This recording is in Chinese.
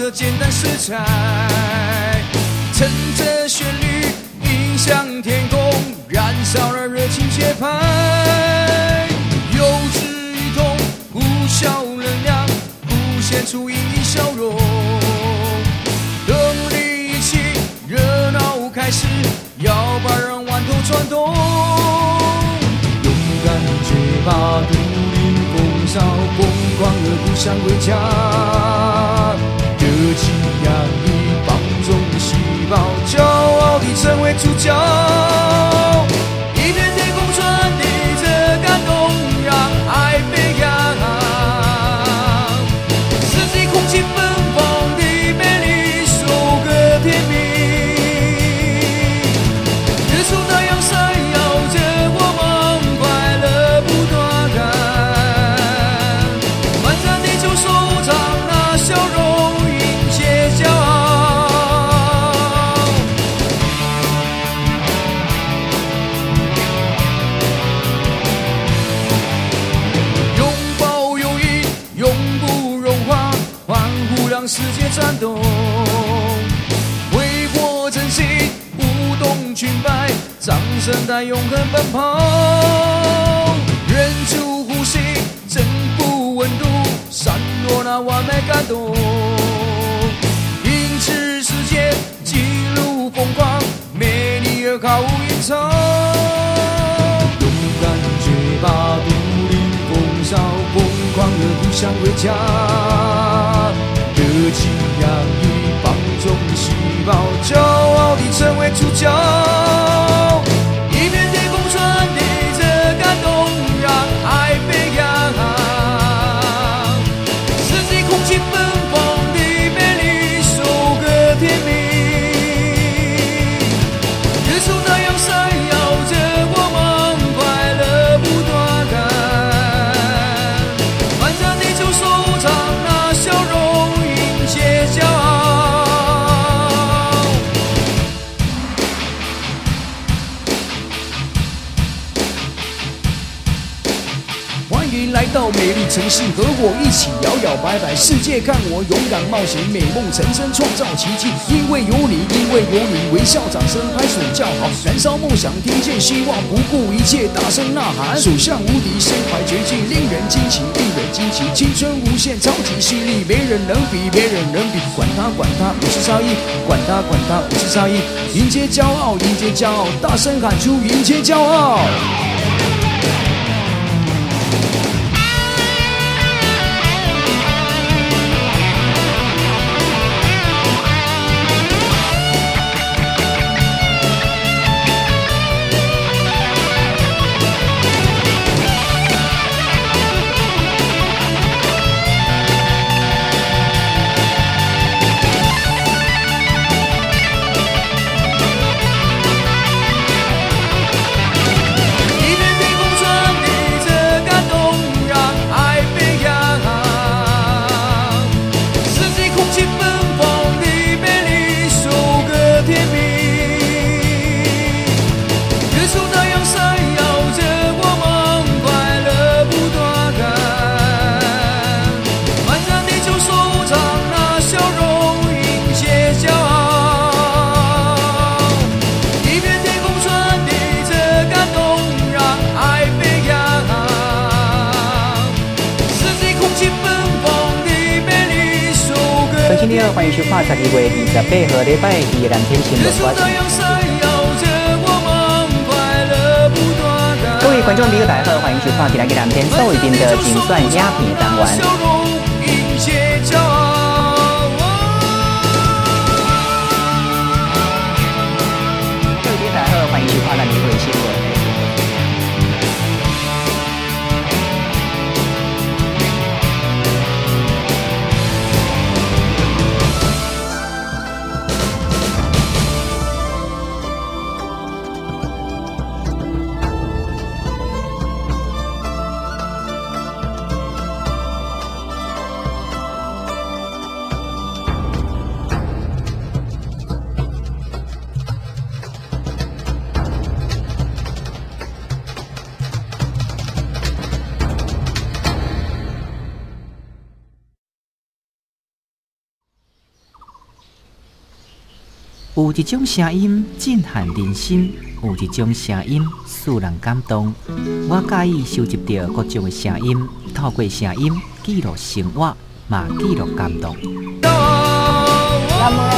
着简单色彩，乘着旋律迎向天空，燃烧了热情节拍。幼稚一通，呼啸能量，凸显出熠熠笑容。动力一起，热闹开始，要把人弯头转动。勇敢绝把独领风骚，疯狂的不想回家。热情洋溢，放纵细胞，骄傲地成为主角。一片天空传递着感动，让爱飞扬。四季空气芬芳的美丽，收割甜蜜。日出太阳闪耀着我们快乐不断感，漫长地球收藏那笑容，迎接骄傲。拥抱友谊，永不融化，欢呼让世界颤动。挥霍真心，舞动裙摆，掌声带永恒奔跑。忍住呼吸，征服温度，闪落那完美感动。迎斥世界，记录疯狂，美丽而毫无隐藏。勇敢绝把独领风骚，疯狂的不想回家。热情洋溢，放纵细胞，骄傲地成为主角。一片天空传递着感动，让爱飞扬。四季空气芬芳的美丽，收割甜蜜。日出太阳闪耀着我们快乐不断感，漫长地球收藏那笑容，迎接骄傲。欢迎来到美丽城市，和我一起摇摇摆摆，世界看我勇敢冒险，美梦成真，创造奇迹。因为有你，因为有你，微笑掌声，拍手叫好，燃烧梦想，听见希望，不顾一切，大声呐喊，手向无敌，身怀绝技，令人惊奇，令人惊奇。青春无限，超级犀利，没人能比，没人能比。管他管他，我是沙溢，管他管他，我是沙溢。迎接骄傲，迎接骄傲，大声喊出迎接骄傲。 今天欢迎收看12月28号礼拜2的蓝天新闻发生。各位观众朋友大家好，欢迎收看今天蓝天所为您的竞选影片单元。各位大家好，欢迎收看咱的新闻。 有一种声音震撼人心，有一种声音使人感动。我介意收集到各种的声音，透过声音记录生活，嘛记录感动。 那么